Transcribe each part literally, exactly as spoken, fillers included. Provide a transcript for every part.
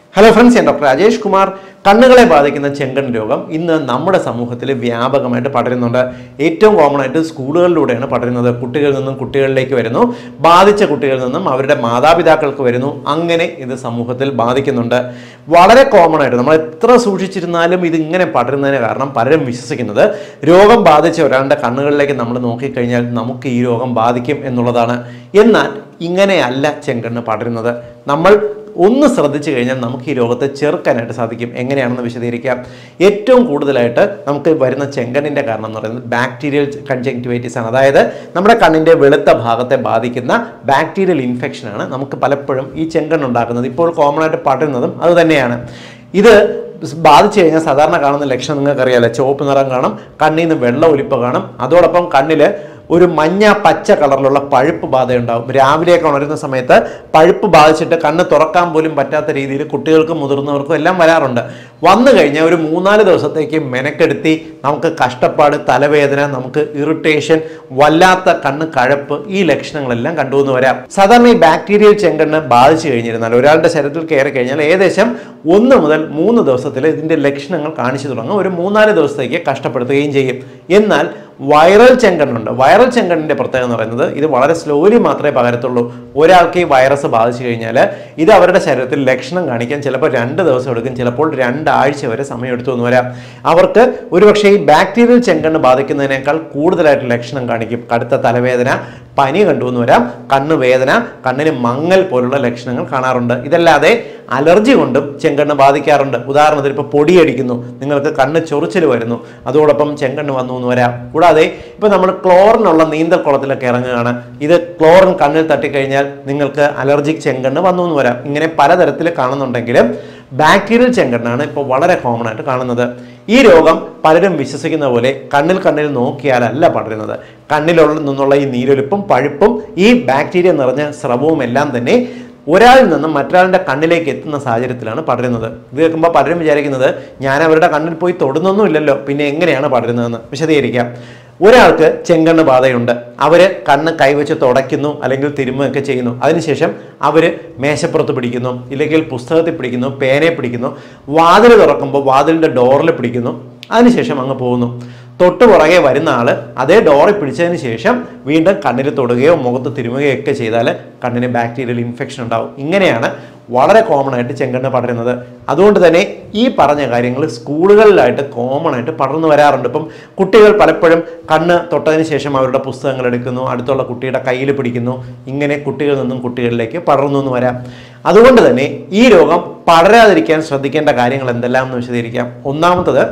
Hello friends, I am Doctor Rajesh Kumar. കണ്ണുകളെ ബാധിക്കുന്ന ചെങ്കൺ രോഗം ഇന്ന് നമ്മുടെ സമൂഹത്തിൽ വ്യാപകമായിട്ട് പടരുന്നുണ്ട്. ഏറ്റവും കോമൺ ആയിട്ട് സ്കൂളുകളിലൂടെയാണ് പടരുന്നത്. കുട്ടികളിൽ നിന്നും കുട്ടികളിലേക്ക് വരുന്നു, ബാധിച്ച കുട്ടികളിൽ നിന്നും അവരുടെ മാതാപിതാക്കൾക്ക് വരുന്നു. അങ്ങനെ ഇത് സമൂഹത്തിൽ ബാധിക്കുന്നുണ്ട്. വളരെ കോമൺ ആയിട്ട് നമ്മൾ എത്ര സൂക്ഷിച്ചിരുന്നാലും ഇത് ഇങ്ങനെ പടരുന്നതിന് കാരണം പലരും വിശ്വസിക്കുന്നത് രോഗം ബാധിച്ച ഒരാളുടെ കണ്ണുകളിലേക്ക് നമ്മൾ നോക്കിക്കഴിഞ്ഞാൽ നമുക്ക് ഈ രോഗം ബാധിക്കും എന്നുള്ളതാണ്. എന്നാൽ ഇങ്ങനെയല്ല ചെങ്കണ്ണ് പടരുന്നത്. നമ്മൾ ഒന്ന് ശ്രദ്ധിച്ചു കഴിഞ്ഞാൽ നമുക്ക് ഈ രോഗത്തെ ചെറുക്കാനായിട്ട് സാധിക്കും. എങ്ങനെയാണെന്ന് വിശദീകരിക്കാം. ഏറ്റവും കൂടുതലായിട്ട് നമുക്ക് വരുന്ന ചെങ്കണ്ണിൻ്റെ കാരണം എന്ന് പറയുന്നത് ബാക്ടീരിയൽ കൺജങ്ക്റ്റിവൈറ്റിസ് ആണ്. അതായത് നമ്മുടെ കണ്ണിൻ്റെ വെളുത്ത ഭാഗത്തെ ബാധിക്കുന്ന ബാക്ടീരിയൽ ഇൻഫെക്ഷനാണ് നമുക്ക് പലപ്പോഴും ഈ ചെങ്കണ്ണ് ഉണ്ടാക്കുന്നത്. ഇപ്പോൾ കോമൺ ആയിട്ട് പടരുന്നതും അത് തന്നെയാണ്. ഇത് ബാധിച്ചു കഴിഞ്ഞാൽ സാധാരണ കാണുന്ന ലക്ഷണം നിങ്ങൾക്കറിയാമല്ലോ. ചുവപ്പ് നിറം കാണും, കണ്ണിൽ നിന്ന് വെള്ള ഒലിപ്പ് കാണും, അതോടൊപ്പം കണ്ണിൽ ഒരു മഞ്ഞ പച്ച കളറിലുള്ള പഴുപ്പ് ബാധയുണ്ടാവും. രാവിലെയൊക്കെ ഉണരുന്ന സമയത്ത് പഴുപ്പ് ബാധിച്ചിട്ട് കണ്ണ് തുറക്കാൻ പോലും പറ്റാത്ത രീതിയിൽ കുട്ടികൾക്കും മുതിർന്നവർക്കും എല്ലാം വരാറുണ്ട്. വന്നു കഴിഞ്ഞാൽ ഒരു മൂന്നാല് ദിവസത്തേക്ക് മെനക്കെടുത്തി നമുക്ക് കഷ്ടപ്പാട്, തലവേദന, നമുക്ക് ഇറിറ്റേഷൻ, വല്ലാത്ത കണ്ണ് കഴപ്പ്, ഈ ലക്ഷണങ്ങളെല്ലാം കണ്ടുവന്ന് വരാം. സാധാരണ ഈ ബാക്ടീരിയൽ ചെങ്കണ്ണ് ബാധിച്ചു കഴിഞ്ഞിരുന്നാൽ ഒരാളുടെ ശരീരത്തിൽ കയറി കഴിഞ്ഞാൽ ഏകദേശം ഒന്ന് മുതൽ മൂന്ന് ദിവസത്തിൽ ഇതിൻ്റെ ലക്ഷണങ്ങൾ കാണിച്ചു തുടങ്ങും. ഒരു മൂന്നാല് ദിവസത്തേക്ക് കഷ്ടപ്പെടുത്തുകയും ചെയ്യും. എന്നാൽ വൈറൽ ചെങ്കണ്ണുണ്ട്. വൈറൽ ചെങ്കണ്ണിൻ്റെ പ്രത്യേകത എന്ന് പറയുന്നത് ഇത് വളരെ സ്ലോലി മാത്രമേ പകരത്തുള്ളൂ. ഒരാൾക്ക് ഈ വൈറസ് ബാധിച്ചു കഴിഞ്ഞാൽ ഇത് അവരുടെ ശരീരത്തിൽ ലക്ഷണം കാണിക്കാൻ ചിലപ്പോൾ രണ്ട് ദിവസം എടുക്കും, ചിലപ്പോൾ രണ്ടാഴ്ച വരെ സമയം എടുത്തു എന്ന് വരാം. അവർക്ക് ഒരുപക്ഷെ ഈ ബാക്ടീരിയൽ ചെങ്കണ്ണ് ബാധിക്കുന്നതിനേക്കാൾ കൂടുതലായിട്ട് ലക്ഷണം കാണിക്കും. കടുത്ത തലവേദന, പനി കണ്ടുവന്ന് വരാം, കണ്ണ് വേദന, കണ്ണിന് മങ്ങൽ പോലുള്ള ലക്ഷണങ്ങൾ കാണാറുണ്ട്. ഇതല്ലാതെ അലർജി കൊണ്ടും ചെങ്കണ്ണ് ബാധിക്കാറുണ്ട്. ഉദാഹരണത്തിന് ഇപ്പോൾ പൊടിയടിക്കുന്നു, നിങ്ങൾക്ക് കണ്ണ് ചൊറിച്ചിൽ വരുന്നു, അതോടൊപ്പം ചെങ്കണ്ണ് വന്നു എന്ന് വരാം. കൂടാതെ ഇപ്പോൾ നമ്മൾ ക്ലോറിനുള്ള നീന്തൽക്കുളത്തിലൊക്കെ ഇറങ്ങുകയാണ്, ഇത് ക്ലോറിൻ കണ്ണിൽ തട്ടിക്കഴിഞ്ഞാൽ നിങ്ങൾക്ക് അലർജിക് ചെങ്കണ്ണ് വന്നു എന്ന് വരാം. ഇങ്ങനെ പലതരത്തിൽ കാണുന്നുണ്ടെങ്കിലും ബാക്ടീരിയൽ ചെങ്കണ്ണാണ് ഇപ്പോൾ വളരെ കോമൺ ആയിട്ട് കാണുന്നത്. ഈ രോഗം പലരും വിശ്വസിക്കുന്ന പോലെ കണ്ണിൽ കണ്ണിൽ നോക്കിയാലല്ല പടരുന്നത്. കണ്ണിലുള്ള നിന്നുള്ള ഈ നീരൊലിപ്പും പഴുപ്പും ഈ ബാക്ടീരിയ നിറഞ്ഞ സ്രവവും എല്ലാം തന്നെ ഒരാളിൽ നിന്നും മറ്റൊരാളുടെ കണ്ണിലേക്ക് എത്തുന്ന സാഹചര്യത്തിലാണ് പടരുന്നത്. ഇത് കേൾക്കുമ്പോൾ പലരും വിചാരിക്കുന്നത് ഞാൻ അവരുടെ കണ്ണിൽ പോയി തൊടുന്നൊന്നും ഇല്ലല്ലോ, പിന്നെ എങ്ങനെയാണ് പടരുന്നതെന്ന് വിശദീകരിക്കാം. ഒരാൾക്ക് ചെങ്കണ്ണ് ബാധയുണ്ട്. അവർ കണ്ണ് കൈവച്ച് തുടയ്ക്കുന്നു അല്ലെങ്കിൽ തിരുമ്മുകയൊക്കെ ചെയ്യുന്നു. അതിനുശേഷം അവർ മേശപ്പുറത്ത് പിടിക്കുന്നു, ഇല്ലെങ്കിൽ പുസ്തകത്തിൽ പിടിക്കുന്നു, പേനയെ പിടിക്കുന്നു, വാതിൽ തുറക്കുമ്പോൾ വാതിലിൻ്റെ ഡോറിൽ പിടിക്കുന്നു, അതിനുശേഷം അങ്ങ് പോകുന്നു. തൊട്ട് പുറകെ വരുന്ന ആൾ അതേ ഡോറിൽ പിടിച്ചതിന് ശേഷം വീണ്ടും കണ്ണിൽ തൊടുകയോ മുഖത്ത് തിരുമുകയോ ഒക്കെ ചെയ്താൽ കണ്ണിന് ബാക്ടീരിയൽ ഇൻഫെക്ഷൻ ഉണ്ടാവും. ഇങ്ങനെയാണ് വളരെ കോമൺ ആയിട്ട് ചെങ്കണ്ണ് പടരുന്നത്. അതുകൊണ്ട് തന്നെ ഈ പറഞ്ഞ കാര്യങ്ങൾ സ്കൂളുകളിലായിട്ട് കോമൺ ആയിട്ട് പടർന്നു വരാറുണ്ട്. ഇപ്പം കുട്ടികൾ പലപ്പോഴും കണ്ണ് തൊട്ടതിന് ശേഷം അവരുടെ പുസ്തകങ്ങൾ എടുക്കുന്നു, അടുത്തുള്ള കുട്ടിയുടെ കയ്യിൽ പിടിക്കുന്നു. ഇങ്ങനെ കുട്ടികളിൽ നിന്നും കുട്ടികളിലേക്ക് പടർന്നു എന്ന് വരാം. അതുകൊണ്ട് തന്നെ ഈ രോഗം പടരാതിരിക്കാൻ ശ്രദ്ധിക്കേണ്ട കാര്യങ്ങൾ എന്തെല്ലാം എന്ന് വിശദീകരിക്കാം. ഒന്നാമത്തത്,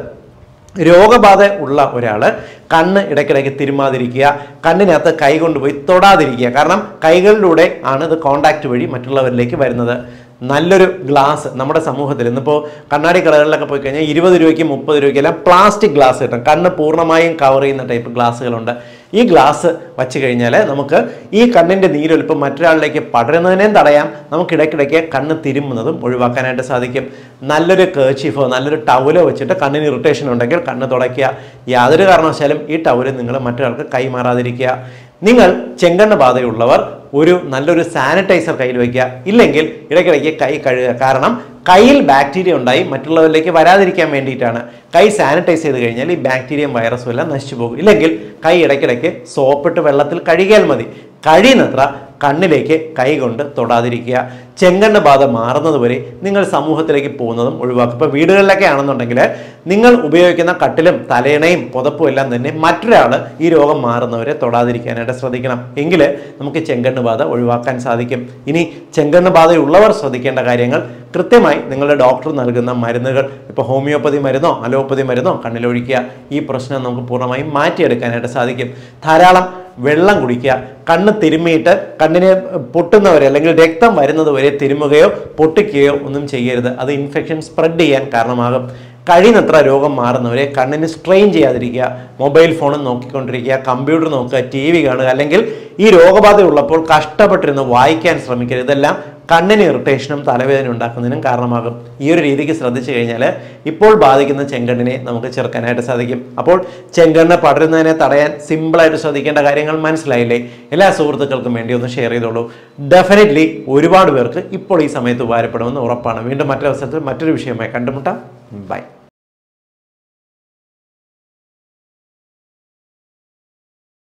രോഗബാധ ഉള്ള ഒരാൾ കണ്ണ് ഇടയ്ക്കിടയ്ക്ക് തിരുമാതിരിക്കുക, കണ്ണിനകത്ത് കൈ കൊണ്ടുപോയി തൊടാതിരിക്കുക. കാരണം കൈകളിലൂടെ ആണ് ഇത് കോണ്ടാക്ട് വഴി മറ്റുള്ളവരിലേക്ക് വരുന്നത്. നല്ലൊരു ഗ്ലാസ് നമ്മുടെ സമൂഹത്തിൽ ഇന്നിപ്പോൾ കണ്ണാടി കടകളിലൊക്കെ പോയി കഴിഞ്ഞാൽ ഇരുപത് രൂപയ്ക്ക് മുപ്പത് രൂപയ്ക്കെല്ലാം പ്ലാസ്റ്റിക് ഗ്ലാസ് കിട്ടും. കണ്ണ് പൂർണ്ണമായും കവർ ചെയ്യുന്ന ടൈപ്പ് ഗ്ലാസ്സുകളുണ്ട്. ഈ ഗ്ലാസ് വച്ച് കഴിഞ്ഞാൽ നമുക്ക് ഈ കണ്ണിൻ്റെ നീരൊലിപ്പം മറ്റൊരാളിലേക്ക് പടരുന്നതിനേയും തടയാം, നമുക്ക് ഇടയ്ക്കിടയ്ക്ക് കണ്ണ് തിരുമുന്നതും ഒഴിവാക്കാനായിട്ട് സാധിക്കും. നല്ലൊരു കേർച്ചീഫോ നല്ലൊരു ടവലോ വെച്ചിട്ട് കണ്ണിന് ഇറിറ്റേഷൻ ഉണ്ടെങ്കിൽ കണ്ണ് തുടയ്ക്കുക. യാതൊരു കാരണവശാലും ഈ ടവല് നിങ്ങൾ മറ്റൊരാൾക്ക് കൈമാറാതിരിക്കുക. നിങ്ങൾ ചെങ്കണ്ണ് ബാധയുള്ളവർ ഒരു നല്ലൊരു സാനിറ്റൈസർ കയ്യിൽ വയ്ക്കുക, ഇല്ലെങ്കിൽ ഇടയ്ക്കിടയ്ക്ക് കൈ കഴുകുക. കാരണം കയ്യിൽ ബാക്ടീരിയ ഉണ്ടായി മറ്റുള്ളവരിലേക്ക് വരാതിരിക്കാൻ വേണ്ടിയിട്ടാണ്. കൈ സാനിറ്റൈസ് ചെയ്ത് കഴിഞ്ഞാൽ ഈ ബാക്ടീരിയയും വൈറസും എല്ലാം നശിച്ചു പോകും. ഇല്ലെങ്കിൽ കൈ ഇടയ്ക്കിടയ്ക്ക് സോപ്പിട്ട് വെള്ളത്തിൽ കഴുകിയാൽ മതി. കഴിയുന്നത്ര കണ്ണിലേക്ക് കൈ കൊണ്ട് തൊടാതിരിക്കുക. ചെങ്കണ്ണ് ബാധ മാറുന്നതുവരെ നിങ്ങൾ സമൂഹത്തിലേക്ക് പോകുന്നതും ഒഴിവാക്കുക. ഇപ്പോൾ വീടുകളിലൊക്കെ ആണെന്നുണ്ടെങ്കിൽ നിങ്ങൾ ഉപയോഗിക്കുന്ന കട്ടിലും തലയണയും പുതപ്പും എല്ലാം തന്നെ മറ്റൊരാൾ ഈ രോഗം മാറുന്നവരെ തൊടാതിരിക്കാനായിട്ട് ശ്രദ്ധിക്കണം. എങ്കിൽ നമുക്ക് ചെങ്കണ്ണ് ബാധ ഒഴിവാക്കാൻ സാധിക്കും. ഇനി ചെങ്കണ്ണ് ബാധയുള്ളവർ ശ്രദ്ധിക്കേണ്ട കാര്യങ്ങൾ, കൃത്യമായി നിങ്ങളുടെ ഡോക്ടർ നൽകുന്ന മരുന്നുകൾ, ഇപ്പോൾ ഹോമിയോപ്പതി മരുന്നോ അലോപ്പതി മരുന്നോ കണ്ണിലൊഴിക്കുക. ഈ പ്രശ്നം നമുക്ക് പൂർണ്ണമായും മാറ്റിയെടുക്കാനായിട്ട് സാധിക്കും. ധാരാളം വെള്ളം കുടിക്കുക. കണ്ണ് തിരുമ്മിയിട്ട് കണ്ണിനെ പൊട്ടുന്നവരെ അല്ലെങ്കിൽ രക്തം വരുന്നത് വരെ തിരുമുകയോ പൊട്ടിക്കുകയോ ഒന്നും ചെയ്യരുത്. അത് ഇൻഫെക്ഷൻ സ്പ്രെഡ് ചെയ്യാൻ കാരണമാകും. കഴിയുന്നത്ര രോഗം മാറുന്നവരെ കണ്ണിന് സ്ട്രെയിൻ ചെയ്യാതിരിക്കുക. മൊബൈൽ ഫോണും നോക്കിക്കൊണ്ടിരിക്കുക, കമ്പ്യൂട്ടർ നോക്കുക, ടി വി കാണുക, അല്ലെങ്കിൽ ഈ രോഗബാധ ഉള്ളപ്പോൾ കഷ്ടപ്പെട്ടിരുന്ന് വായിക്കാൻ ശ്രമിക്കരുത്. ഇതെല്ലാം കണ്ണിന് ഇറിറ്റേഷനും തലവേദന ഉണ്ടാക്കുന്നതിനും കാരണമാകും. ഈ ഒരു രീതിക്ക് ശ്രദ്ധിച്ചു കഴിഞ്ഞാൽ ഇപ്പോൾ ബാധിക്കുന്ന ചെങ്കണ്ണിനെ നമുക്ക് ചെറുക്കാനായിട്ട് സാധിക്കും. അപ്പോൾ ചെങ്കണ്ണ് പടരുന്നതിനെ തടയാൻ സിമ്പിളായിട്ട് ശ്രദ്ധിക്കേണ്ട കാര്യങ്ങൾ മനസ്സിലായില്ലേ? എല്ലാ സുഹൃത്തുക്കൾക്കും വേണ്ടി ഒന്ന് ഷെയർ ചെയ്തോളൂ. ഡെഫിനറ്റ്ലി ഒരുപാട് പേർക്ക് ഇപ്പോൾ ഈ സമയത്ത് ഉപകാരപ്പെടുമെന്ന് ഉറപ്പാണ്. വീണ്ടും മറ്റൊരു അവസരത്തിൽ മറ്റൊരു വിഷയമായി കണ്ടുമുട്ടാം. ബൈ.